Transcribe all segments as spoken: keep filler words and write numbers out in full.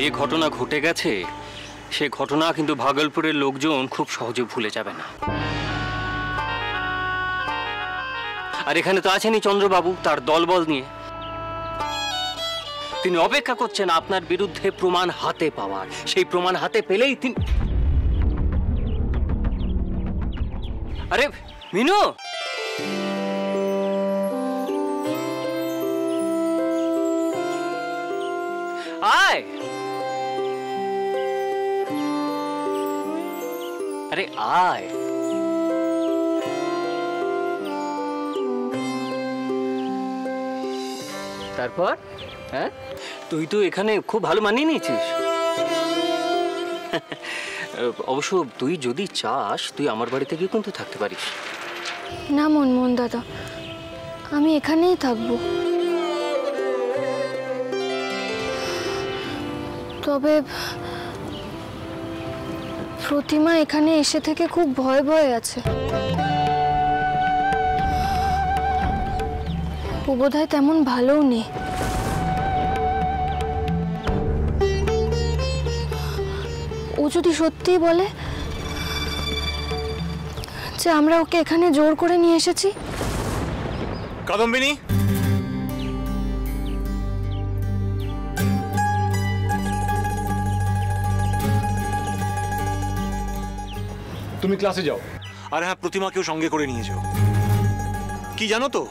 যে ঘটনা ঘটে গেছে সে ঘটনা কিন্তু ভাগলপুরের লোকজন খুব সহজে ভুলে যাবে না। আর এখানে তো আছেনই চন্দ্রবাবু তার দলবল নিয়ে। তিনি অপেক্ষা করছেন আপনার বিরুদ্ধে প্রমাণ হাতে পাওয়ার। সেই প্রমাণ হাতে পেলেই তিনি... আরে মিনু, আয়। আরে আয়। তারপর হ্যাঁ, তুই তো এখানে খুব ভালো মানিয়ে নিয়েছিস। অবশ্য তুই যদি চাস তুই আমার বাড়িতে গিয়ে কিন্তু থাকতে পারিস। না মনমোহন দাদা, আমি এখানেই থাকবো। তবে প্রতিমা এখানে এসে থেকে খুব ভয় ভয় আছে। ও বোধহয় তেমন ভালোও নেই। ও যদি সত্যিই বলে যে আমরা ওকে এখানে জোর করে নিয়ে এসেছি। কাদম্বিনী, তুমি ক্লাসে যাও। আর হ্যাঁ, প্রতিমাকেও সঙ্গে করে নিয়ে যাও। কি জানো তো,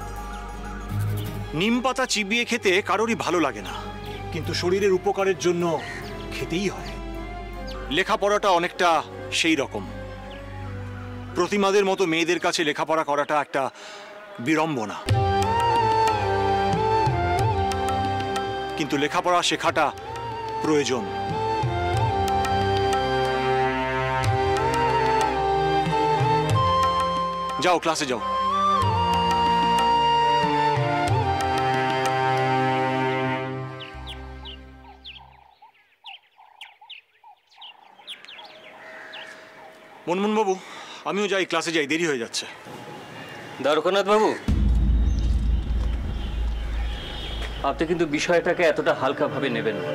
নিম পাতা চিবিয়ে খেতে কারোরই ভালো লাগে না, কিন্তু শরীরের উপকারের জন্য খেতেই হয়। লেখাপড়াটা অনেকটা সেই রকম। প্রতিমাদের মতো মেয়েদের কাছে লেখাপড়া করাটা একটা বিড়ম্বনা, কিন্তু লেখাপড়া শেখাটা প্রয়োজন। যাও, ক্লাসে যাও। মনমোহন বাবু, আমিও যাই, ক্লাসে যাই, দেরি হয়ে যাচ্ছে। দ্বারকানাথ বাবু, আপনি কিন্তু বিষয়টাকে এতটা হালকাভাবে নেবেন না।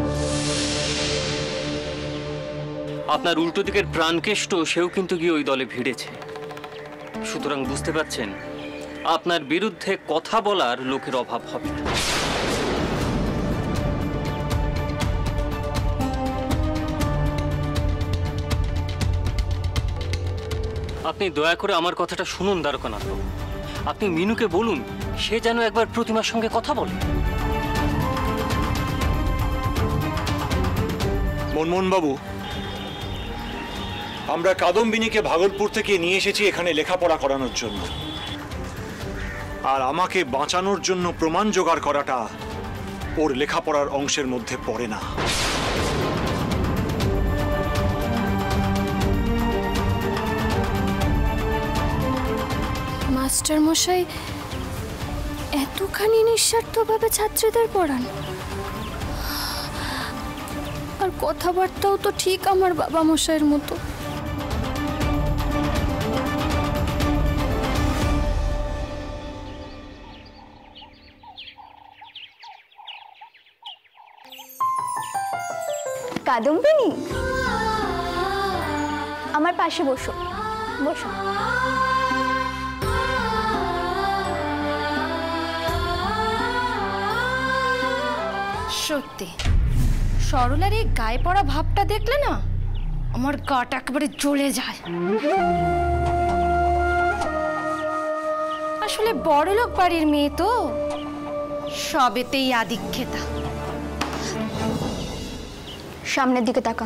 আপনার উল্টো দিকের প্রাণকেষ্ট সেও কিন্তু গিয়ে ওই দলে ভিড়েছে। সুতরাং বুঝতে পারছেন আপনার বিরুদ্ধে কথা বলার লোকের অভাব হবে না। আপনি দয়া করে আমার কথাটা শুনুন দ্বারকানাথ বাবু। আপনি মিনুকে বলুন সে যেন একবার প্রতিমার সঙ্গে কথা বলে। মনমোহন বাবু, আমরা কাদম্বিনীকে ভাগলপুর থেকে নিয়ে এসেছি এখানে লেখাপড়া করানোর জন্য, আর আমাকে বাঁচানোর জন্য প্রমাণ জোগাড় করাটা ওর লেখাপড়ার অংশের মধ্যে পড়ে না। মাস্টার মশাই এতখানি নিঃস্বার্থভাবে ছাত্রীদের পড়ান, আর কথাবার্তাও তো ঠিক আমার বাবা মশাইয়ের মতো। কাদম্বিনী, আমার পাশে বসো, বসো। সত্যি সরলার এই গায়ে পড়া ভাবটা দেখলে না আমার গাটা একেবারে জ্বলে যায়। আসলে বড়লোক বাড়ির মেয়ে তো, সবেতেই আদিক্ষেতা। সামনের দিকে তাকা,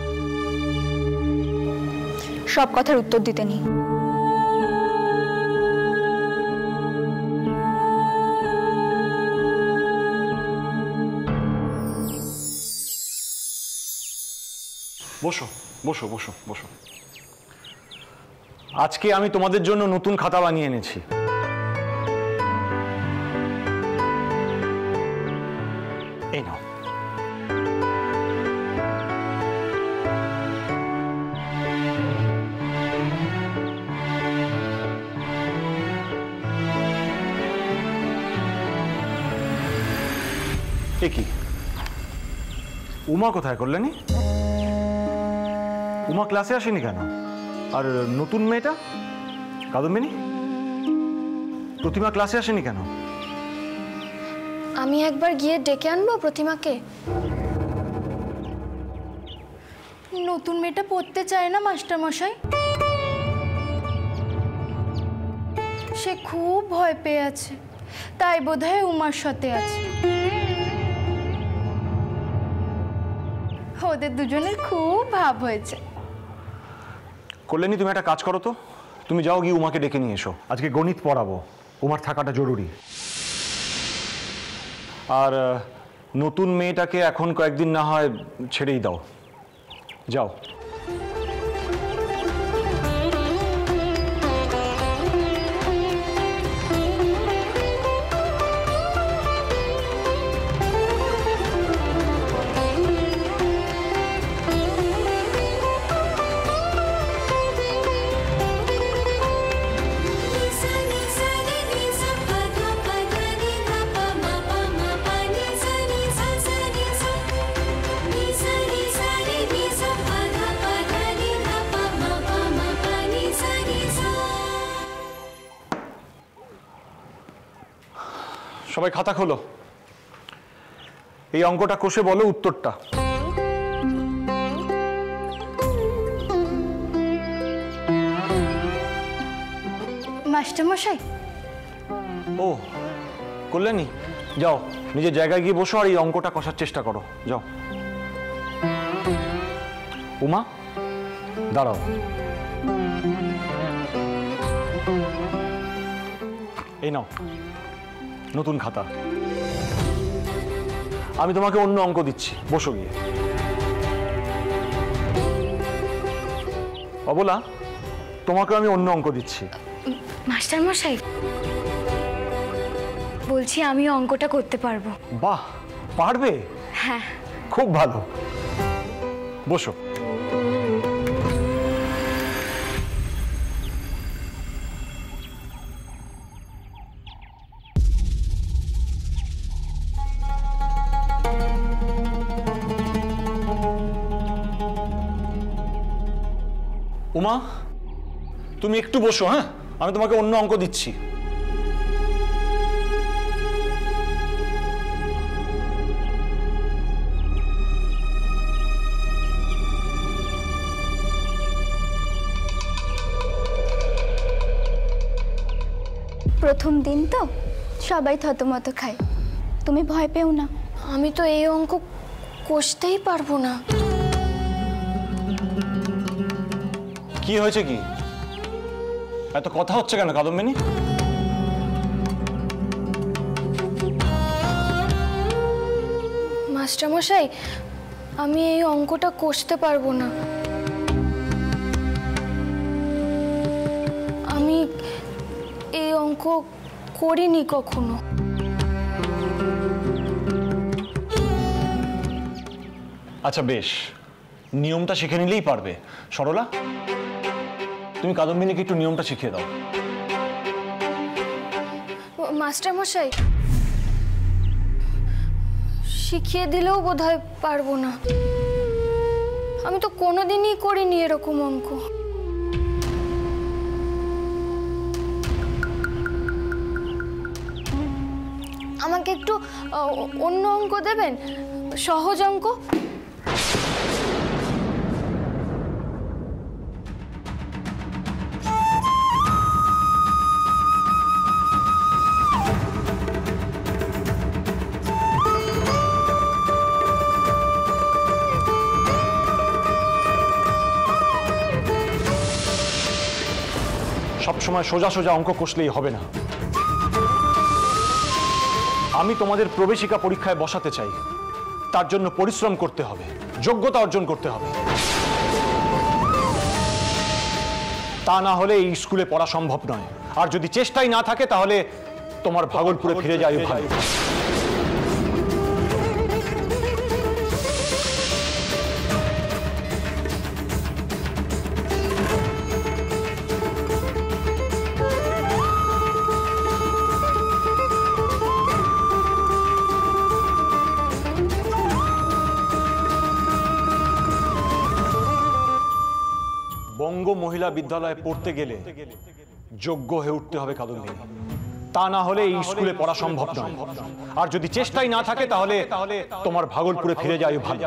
সব কথার উত্তর দিতে নেই। বসো বসো বসো বসো। আজকে আমি তোমাদের জন্য নতুন খাতা বানিয়ে এনেছি। এই নাও। এ কি, উমা কোথায় কল্যাণী? উমা ক্লাসে আসেনি কেন? আর নতুন মেয়েটা কাদম্বিনী, প্রতিমা ক্লাসে আসেনি কেন? আমি একবার গিয়ে ডেকে আনবো প্রতিমাকে। নতুন মেয়েটা পড়তে চায় না মাস্টার মশাই, সে খুব ভয় পেয়ে আছে, তাই বোধহয় উমার সাথে আছে। ওদের দুজনের খুব ভাব হয়েছে। কল্যাণী, তুমি একটা কাজ করো তো, তুমি যাও গিয়ে উমাকে ডেকে নিয়ে এসো। আজকে গণিত পড়াবো, উমার থাকাটা জরুরি। আর নতুন মেয়েটাকে এখন কয়েকদিন না হয় ছেড়েই দাও, যাও। সবাই খাতা খোলো, এই অঙ্কটা কষে বলো উত্তরটা। মাস্টার মশাই। ও কল্যাণী, যাও নিজের জায়গায় গিয়ে বসো আর এই অঙ্কটা কষার চেষ্টা করো, যাও। উমা দাঁড়াও, এই নাও নতুন খাতা। আমি তোমাকে অন্য অঙ্ক দিচ্ছি, বসো গিয়ে। অবলা, তোমাকে আমি অন্য অঙ্ক দিচ্ছি। মাস্টার মশাই, বলছি আমি অঙ্কটা করতে পারবো। বাহ, পারবে? হ্যাঁ। খুব ভালো, বসো। উমা, তুমি একটু বসো, হ্যাঁ, আমি তোমাকে অন্য অঙ্ক দিচ্ছি। প্রথম দিন তো সবাই থতমত খায়, তুমি ভয় পেও না। আমি তো এই অঙ্ক কষতেই পারবো না। কি হয়েছে, কি এত কথা হচ্ছে কেন কাদম্বিনী? মাস্টার মশাই, আমি এই অঙ্কটা কষতে পারবো না। আমি এই অঙ্ক করিনি কখনো। আচ্ছা বেশ, নিয়মটা শিখে নিলেই পারবে। সরলা, তুমি কাদম্বিনীকে একটু নিয়মটা শিখিয়ে দাও। মাস্টার মশাই, শিখিয়ে দিলেও বোধহয় পারবো না। আমি তো কোনোদিনই করিনি এরকম অঙ্ক। আমাকে একটু অন্য অঙ্ক দেবেন, সহজ অঙ্ক। সবসময় সোজা সোজা অঙ্ক কষলেই হবে না। আমি তোমাদের প্রবেশিকা পরীক্ষায় বসাতে চাই, তার জন্য পরিশ্রম করতে হবে, যোগ্যতা অর্জন করতে হবে। তা না হলে এই স্কুলে পড়া সম্ভব নয়। আর যদি চেষ্টাই না থাকে তাহলে তোমার ভাগলপুরে ফিরে যাই ভালো। বঙ্গ মহিলা বিদ্যালয়ে পড়তে গেলে যোগ্য হয়ে উঠতে হবে কাদম্বিনী। তা না হলে এই স্কুলে পড়া সম্ভব নয়। আর যদি চেষ্টাই না থাকে তাহলে তোমার ভাগলপুরে ফিরে যাই ভালো।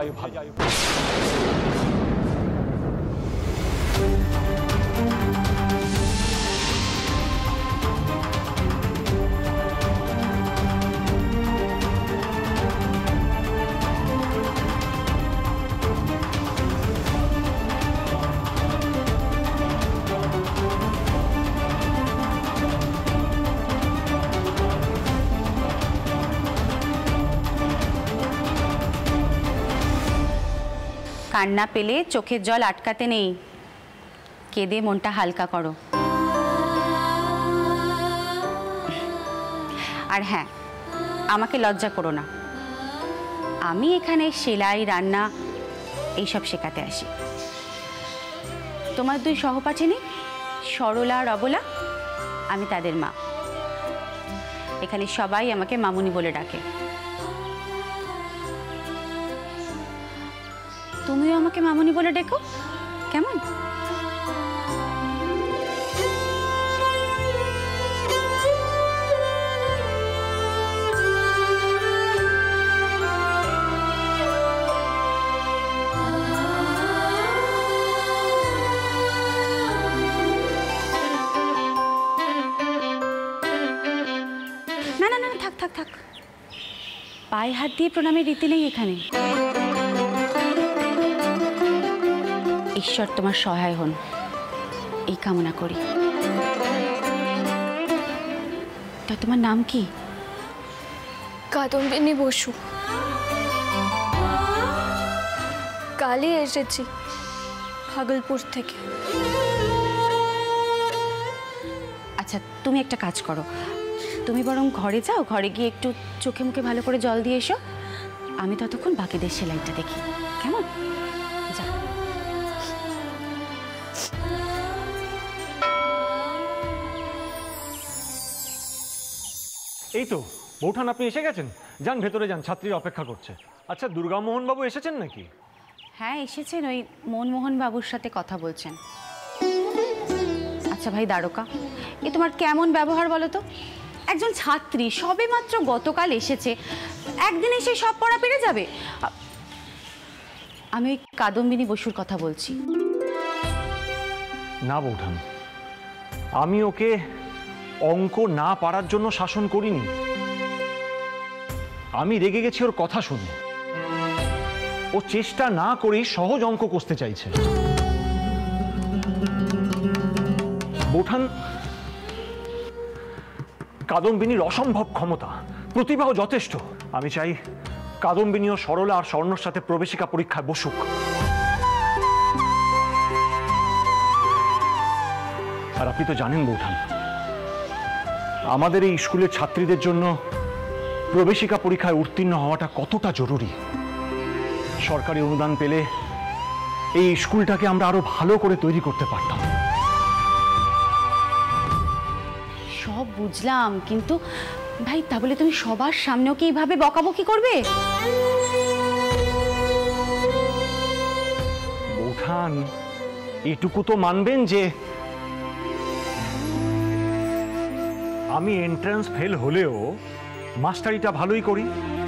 কান্না পেলে চোখের জল আটকাতে নেই, কেঁদে মনটা হালকা করো। আর হ্যাঁ, আমাকে লজ্জা করো না, আমি এখানে সেলাই রান্না এইসব শেখাতে আসি। তোমার দুই সহপাঠিনী সরলা আর অবলা, আমি তাদের মা। এখানে সবাই আমাকে মামুনি বলে ডাকে। তুমিও আমাকে মামুনি বলে ডেকো, কেমন? না না না, থাক থাক থাক, পায়ে হাত দিয়ে প্রণামের রীতি নেই এখানে। ঈশ্বর তোমার সহায় হন, এই কামনা করি। তা তোমার নাম কি? কাদম্বিনী বসু। কালই এসেছি ভাগলপুর থেকে। আচ্ছা, তুমি একটা কাজ করো, তুমি বরং ঘরে যাও, ঘরে গিয়ে একটু চোখে মুখে ভালো করে জল দিয়ে এসো। আমি ততক্ষণ বাকিদের সেলাইটা দেখি, কেমন? যা। এই তো বৌঠান, আপনি এসে গেছেন। যান ভেতরে যান, ছাত্রীরা অপেক্ষা করছে। আচ্ছা, দুর্গামোহন বাবু এসেছেন নাকি? হ্যাঁ এসেছেন, ওই মনমোহন বাবুর সাথে কথা বলছেন। আচ্ছা ভাই দ্বারকা, এ তোমার কেমন ব্যবহার বলো তো? একজন ছাত্রী সবে মাত্র গতকাল এসেছে, একদিন এসে সব পড়া পেরে যাবে? আমি ওই কাদম্বিনী বসুর কথা বলছি। না বৌঠান, আমি ওকে অঙ্ক না পারার জন্য শাসন করিনি। আমি রেগে গেছি ওর কথা শুনে। ও চেষ্টা না করেই সহজ অঙ্ক কষতে চাইছে। বৌঠান, কাদম্বিনীর অসম্ভব ক্ষমতা, প্রতিভাও যথেষ্ট। আমি চাই কাদম্বিনী ও সরলা আর স্বর্ণর সাথে প্রবেশিকা পরীক্ষায় বসুক। আর আপনি তো জানেন বৌঠান, আমাদের এই স্কুলের ছাত্রীদের জন্য প্রবেশিকা পরীক্ষায় উত্তীর্ণ হওয়াটা কতটা জরুরি। সরকারি অনুদান পেলে এই স্কুলটাকে আমরা আরো ভালো করে তৈরি করতে পারতাম। সব বুঝলাম, কিন্তু ভাই তা বলে তুমি সবার সামনেও কি এইভাবে বকাবকি করবে? বৌঠান, এটুকু তো মানবেন যে আমি এন্ট্রান্স ফেল হলেও মাস্টারিটা ভালোই করি।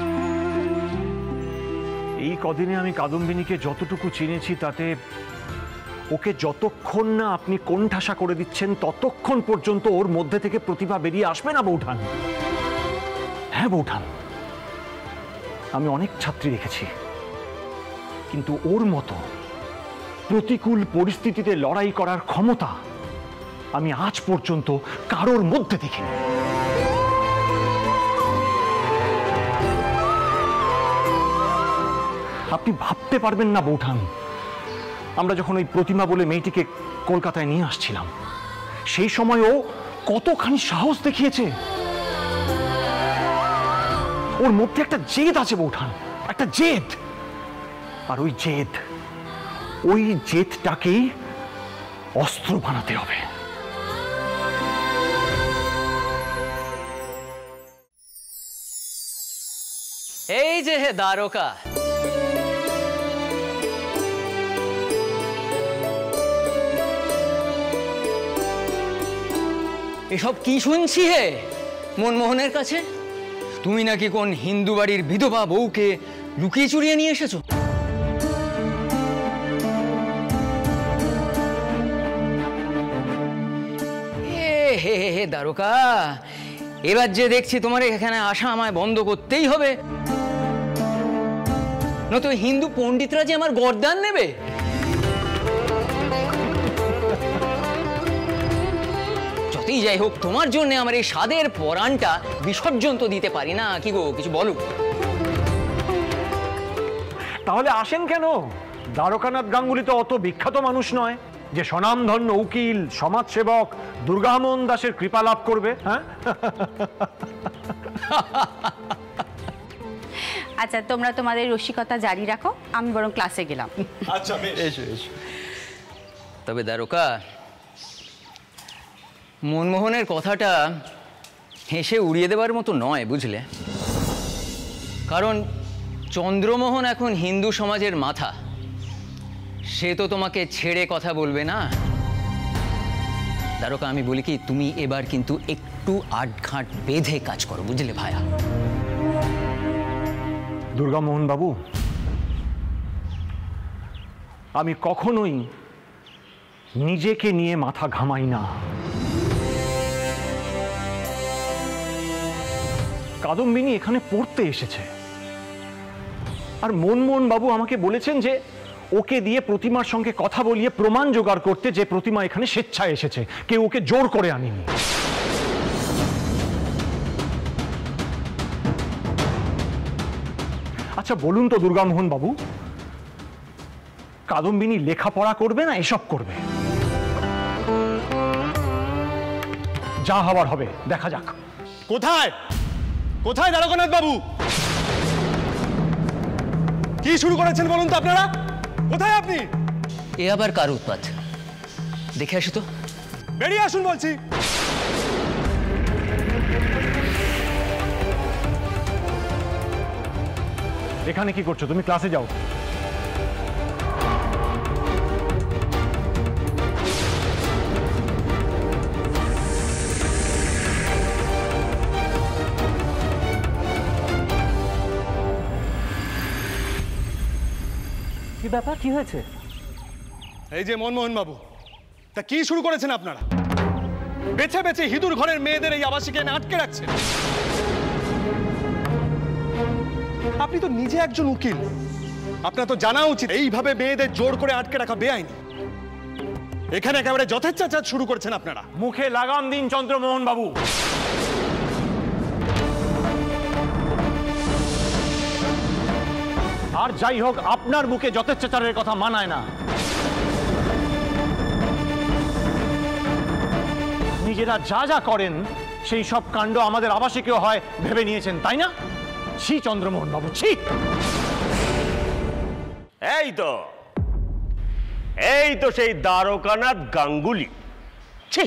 এই কদিনে আমি কাদম্বিনীকে যতটুকু চিনেছি তাতে ওকে যতক্ষণ না আপনি কোণঠাসা করে দিচ্ছেন ততক্ষণ পর্যন্ত ওর মধ্যে থেকে প্রতিভা বেরিয়ে আসবে না বৌঠান। হ্যাঁ বৌঠান, আমি অনেক ছাত্রী রেখেছি, কিন্তু ওর মতো প্রতিকূল পরিস্থিতিতে লড়াই করার ক্ষমতা আমি আজ পর্যন্ত কারোর মধ্যে দেখিনি। আপনি ভাবতে পারবেন না বৌঠান, আমরা যখন ওই প্রতিমা বলে মেয়েটিকে কলকাতায় নিয়ে আসছিলাম সেই সময় ও কতখানি সাহস দেখিয়েছে। ওর মধ্যে একটা জেদ আছে বৌঠান, একটা জেদ। আর ওই জেদ, ওই জেদটাকেই অস্ত্র বানাতে হবে। এই যে হে দ্বারকা, এসব কি শুনছি হে মনমোহনের কাছে? তুমি নাকি কোন হিন্দু বাড়ির বিধবা বউকে লুকিয়ে চুরিয়ে নিয়ে এসেছো? হে হে হে দ্বারকা, এবার যে দেখছি তোমার এখানে আসা আমায় বন্ধ করতেই হবে, নয়তো হিন্দু পণ্ডিতরা যে আমার গর্দান নেবে। যতই যাই হোক, তোমার জন্য আমার এই স্বাদের পরাণটা বিসর্জন তো দিতে পারি না। কি গো, কিছু বলো। তাহলে আসেন কেন? দ্বারকানাথ গাঙ্গুলি তো অত বিখ্যাত মানুষ নয় যে স্বনামধন্য উকিল সমাজসেবক দুর্গামোহন দাসের কৃপা লাভ করবে। হ্যাঁ, আচ্ছা, তোমরা তোমাদের রসিকতা জারি রাখো, আমি বরং ক্লাসে গেলাম। আচ্ছা, এসো এসো। তবে দ্বারকা, মনমোহনের কথাটা হেসে উড়িয়ে দেবার মতো নয়, বুঝলে? কারণ চন্দ্রমোহন এখন হিন্দু সমাজের মাথা, সে তো তোমাকে ছেড়ে কথা বলবে না। দ্বারকা, আমি বলি কি, তুমি এবার কিন্তু একটু আটঘাট বেঁধে কাজ করো, বুঝলে ভায়া? দুর্গামোহন বাবু, আমি কখনোই নিজেকে নিয়ে মাথা ঘামাই না। কাদম্বিনী এখানে পড়তে এসেছে, আর মনমোহন বাবু আমাকে বলেছেন যে ওকে দিয়ে প্রতিমার সঙ্গে কথা বলিয়ে প্রমাণ জোগাড় করতে যে প্রতিমা এখানে স্বেচ্ছায় এসেছে, কেউ ওকে জোর করে আনেনি। আচ্ছা বলুন তো দুর্গামোহন বাবু, কাদম্বিনী লেখাপড়া করবে না এসব করবে? যা হবার হবে, দেখা যাক। কোথায় কোথায় দ্বারকানাথ বাবু? কি শুরু করেছেন বলুন তো আপনারা? কোথায় আপনি? এ আবার কার উৎপাত? দেখে আসো তো। বেরিয়ে আসুন বলছি। এখানে কি করছো তুমি? ক্লাসে যাও। কি ব্যাপার, কি হয়েছে? এই যে মনমোহন বাবু, তা কি শুরু করেছেন আপনারা? বেছে বেছে হিঁদুর ঘরের মেয়েদের এই আবাসিকে এনে আটকে রাখছেন। আপনি তো নিজে একজন উকিল, আপনার তো জানা উচিত এইভাবে মেয়েদের জোর করে আটকে রাখা বেআইনি। এখানে একেবারে যথেচ্ছাচার শুরু করেছেন আপনারা। মুখে লাগাম দিন চন্দ্রমোহন বাবু। আর যাই হোক, আপনার মুখে যথেচ্ছাচারের কথা মানায় না। নিজেরা যা যা করেন সেই সব কাণ্ড আমাদের আবাসিকেও হয় ভেবে নিয়েছেন, তাই না? ছি চন্দ্রমোহন বাবু, ছি। এই তো এই তো সেই দ্বারকানাথ গাঙ্গুলি। ছি!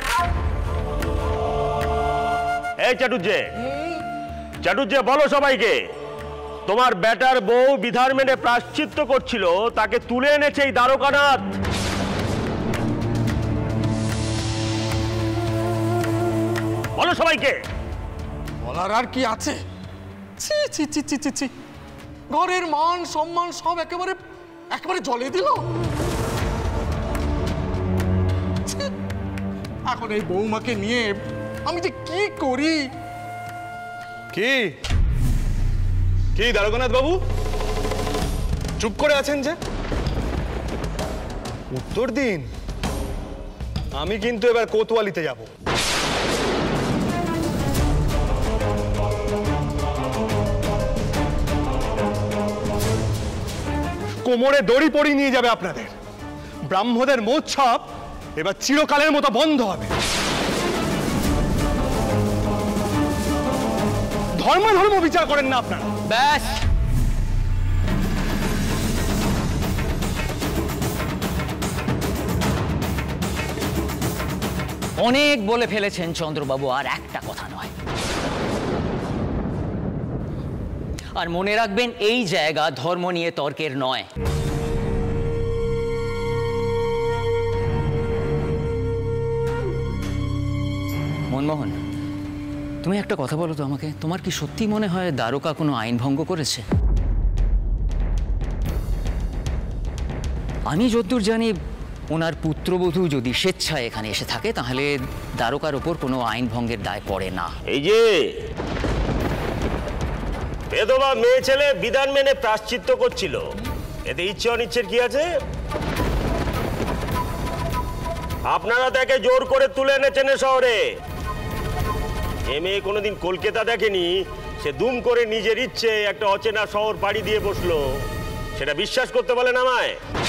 এই চাটুজ্জে, চাটুজ্জে বলো সবাইকে, তোমার বেটার বউ বিধার মেনে প্রায়শ্চিত্ত করছিল, তাকে তুলে এনেছে এই দ্বারকানাথ। বলো সবাইকে। বলার আর কি আছে? ছি ছি ছি ছি ছি ছি, ঘরের মান সম্মান সব একেবারে একেবারে জলে দিল। ছি, এখন এই বৌমাকে নিয়ে আমি যে কি করি। কি কি দ্বারকানাথ বাবু, চুপ করে আছেন যে? উত্তর দিন। আমি কিন্তু এবার কোতোয়ালিতে যাব। কোমরে দড়ি পরিয়ে নিয়ে যাবে আপনাদের। ব্রাহ্মদের মহোৎসব এবার চিরকালের মতো বন্ধ হবে। ধর্ম ধর্ম বিচার করেন না আপনারা। ব্যাস, অনেক বলে ফেলেছেন চন্দ্রবাবু, আর একটা কথা নয়। আর মনে রাখবেন, এই জায়গা ধর্ম নিয়ে তর্কের নয়। মনমোহন, তুমি একটা কথা বলো তো আমাকে, তোমার কি সত্যি মনে হয় দ্বারকা কোনো আইন ভঙ্গ করেছে? আমি যতদূর জানি ওনার পুত্রবধূ যদি স্বেচ্ছায় এখানে এসে থাকে তাহলে দ্বারকার ওপর কোনো আইন ভঙ্গের দায় পড়ে না। এই যে বেদবা মেয়ে ছেলে বিধান মেনে প্রায়শ্চিত্ত করছিল, এতে ইচ্ছে অনিচ্ছের কি আছে? আপনারা তাকে জোর করে তুলে এনেছেন শহরে। এ মেয়ে কোনোদিন কলকাতা দেখেনি, সে দুম করে নিজের ইচ্ছে একটা অচেনা শহর পাড়ি দিয়ে বসলো। সেটা বিশ্বাস করতে বলেন আমায়?